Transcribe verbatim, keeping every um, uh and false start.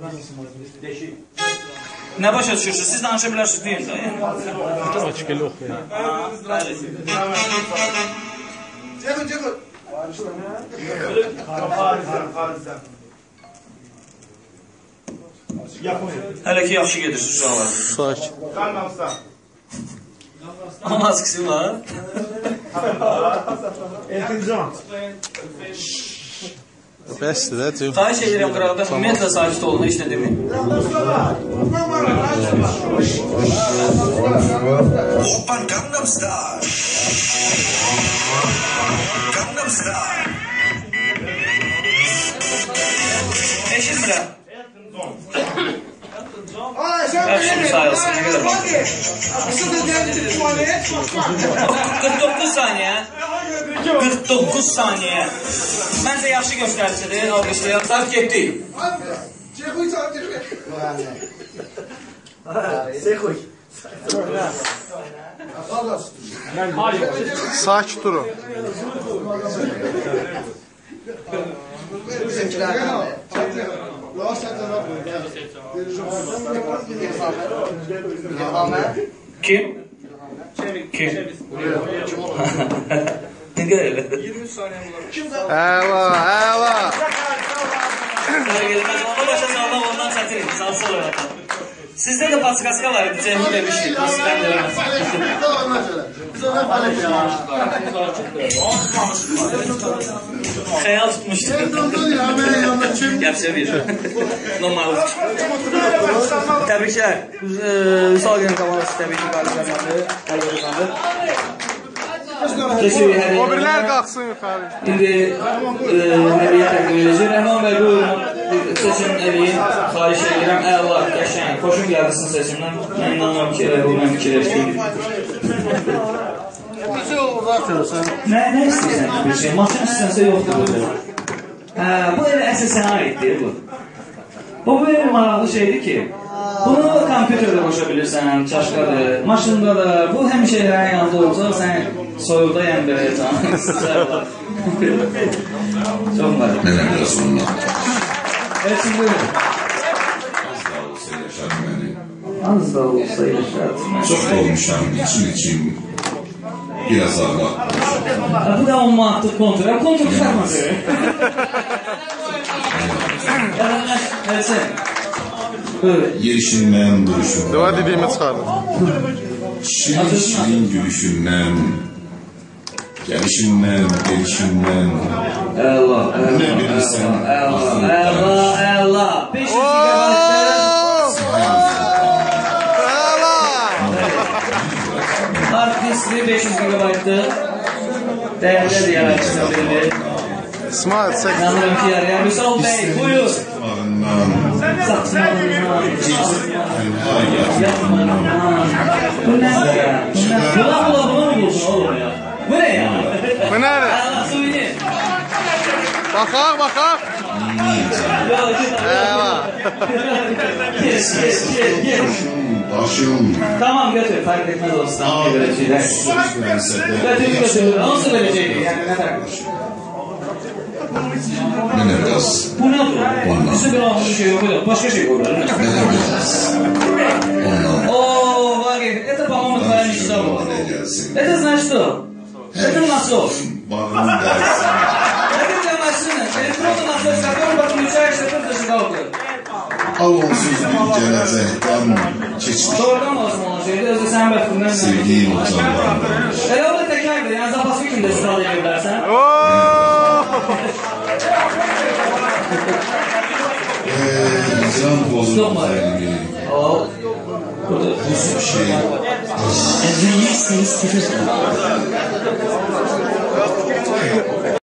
Ne başa düşürsünüz? Siz danışa bilərsiniz deyin də. Açıq elə oxuyun. Cəqin, cəqin. Hələ ki, yaxşı gedirsiniz uşaqlar. Sakin. Amma maskisi var. Eltincan. Bəsdir də, cüm. Xahiş edirəm qıraqda, ümumiyyətlə sakit olun, heç nə deməyin. Oppan Gangnam Style. Gangnam Style. Eşitmirəm. Ay, sen Yaxşı sayılsın, nə qədər var? qırx doqquz saniyə. qırx doqquz saniyə. Məncə yaxşı göstəricidir, alqışlayaq. Sarf getdik. Cəqin, cəqin. Sakit durun. Kim? Kim? Ne kadar öyle? Əla, əla. Ona başa sağlam ondan çətirin. Salsa olarak. Sizde de paskaska var idi. Cemil demiştik. Ben de Xəyal tutmuşdu. Yapsa bir. Normal. Təbriklər. Vüsal günün komandası təbii ki, qalib qazandı. Qalib qazandı. O birlər qalxsın yuxarı. İndi nəriyə təqdim edəcək. Rəhman bəy, buyurun. Seçim eləyin. Xahiş edirəm. Əla, qəşəng. Xoşum gəldisin seçimdən. Mən inanıram ki, bu mən fikirləşdim. Nə istəyirsən ki, bir şey? Maşın istəyirsə yoxdur bu. Bu elə əsas sənə aiddir bu. Bu bir maraqlı şeydir ki, bunu kompüterdə qoşa bilirsən, çaşqadır, maşında da, bu həmişələrin yanında olacaq, sən soyuqda yəmbirəcəksən. Çox var. Mənə biraz ondan. Elçin, buyurun. Az da olsa yaşar məni. Az da olsa yaşar məni. Çox olmuşam, için için. Biraz ağlar. Bu da on manatlıq kontur. Kontur çıxarması. Elçin. Yerişindən, duruşundan. Dua dediyimi çıxardım. Şirin şirin gülüşündən. Gəlişindən, gelişindən. Əla, Ne bilirsən? əla, əla, əla. beş yüz gigabaytları. Əla. Hard diskli beş yüz gigabaytlı. Dəyərli yaratıcı belli. İsmail, çək. İnanırım ki yarayar. Vüsal Bey, buyur. Sıxmağından, Saçmalığından. tənha yatmağından. Bu nədir ya? Bula bula buna mı buldun oğlum ya? Bu ne ya? Bu nədir? Əla, suyunu. Baxaq, baxaq. Əla. Geç, geç, geç, geç. Başım, Tamam götür, fark etmez olsun. Bir böyle şeyler. söz versə də, Götür, götür. Nasıl vereceğini yani ne fark? mənə biraz, Bu ne bu? Bizi bir anlı şey yok. Başka şey koyuyorlar. mənə biraz. Ondan. Ooo, var ya. Это, по-моему, твоя мечта была. Mənə gəlsin. Это знаешь что? Это насос. Bağım dərsin. Это для машины. Электронный насос, который подключаешь к этой зажигалке. Al onsuz bir gələcəkdən keçmiş. Doğrudan lazım olan şeydi. Özü sen bakımdan. Sevgiyim utanlardan. Elə o da tekerdir. Yani zapası kimde istifadə edirlərsən. İnsan bozulma elmi. Oo. Bir şey. Извини,